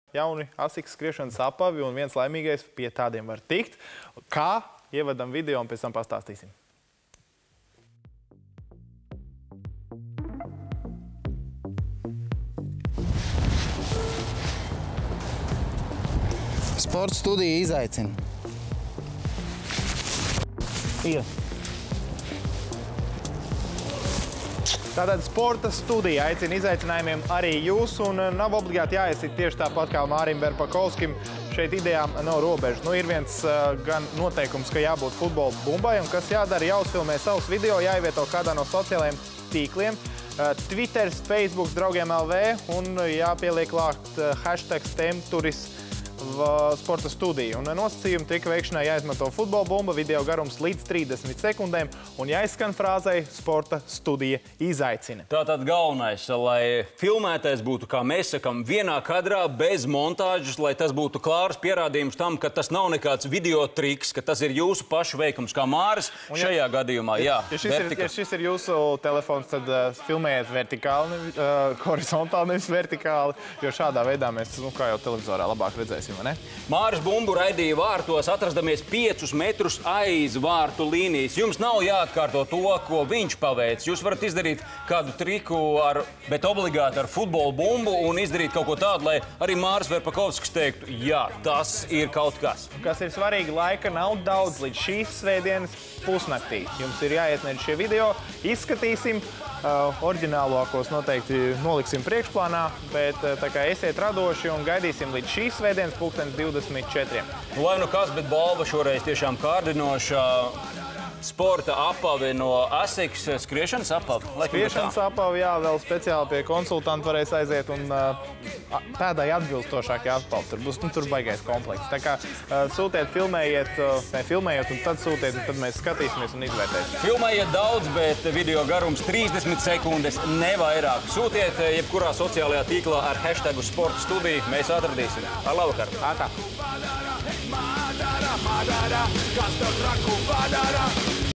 jauni asikas skriešanas apavi un viens laimīgais pie tādiem var tikt. Kā? Ievadam video un pēc tam pastāstīsim. Sporta studija izaicina. Tātad sporta studija aicina izaicinājumiem arī jūs, un nav obligāti jāiesiet tieši tāpat kā Mārim Verpakovskim. Šeit idejām nav robežu. Ir viens gan noteikums, ka jābūt futbola bumbai, un kas jādara, jāuzfilmē savus video, jāievieto kādā no sociālajiem tīkliem. Twitters, Facebook, draugiem LV, un jāpieliek klāt hashtags temturis sporta studija. Un nosacījumi trika veikšanai jāizmanto futbola bumba, video garums līdz 30 sekundēm un jāizskan frāzei sporta studija izaicina. Tātad galvenais, lai filmētais būtu, kā mēs sakam, vienā kadrā, bez montāžas, lai tas būtu klārs pierādījums tam, ka tas nav nekāds video triks, ka tas ir jūsu pašu veikums, kā Māris šajā gadījumā. Jā, ja šis ir jūsu telefons, tad filmējiet vertikāli, horizontāli, nevis vertikāli, jo šādā veidā mēs, kā jau televizorā, labāk redzēsim. Māris Bumbu raidīja vārtos, atrastamies 5 metrus aiz vārtu līnijas. Jums nav jāatkārto to, ko viņš paveic. Jūs varat izdarīt kādu triku, bet obligāti ar futbola bumbu un izdarīt kaut ko tādu, lai arī Māris Verpakovskis teiktu, jā, tas ir kaut kas. Kas ir svarīgi, laika nav daudz līdz šīs svētdienas pusnaktī. Jums ir jāiesniedz šie video, izskatīsim. Oriģinālākos noteikti noliksim priekšplānā, bet tā kā esiet radoši un gaidīsim līdz šīs svētdienas 24. Lai nu kas, bet balva šoreiz tiešām kārdinoša sporta apavi no asikas, skriešanas apavi. Skriešanas apavi, jā, vēl speciāli pie konsultanta varēs aiziet un tādai atbilstošākie apavi. Tur baigais komplekts. Tā kā sūtiet, filmējiet, un tad sūtiet, un tad mēs skatīsimies un izvērtēsim. Filmējiet daudz, bet video garums 30 sekundes, ne vairāk. Sūtiet jebkurā sociālajā tīklā ar hashtagu sporta studiju. Mēs atradīsim. Ar labvakar. Ātā. Madara, kas tev traku padara.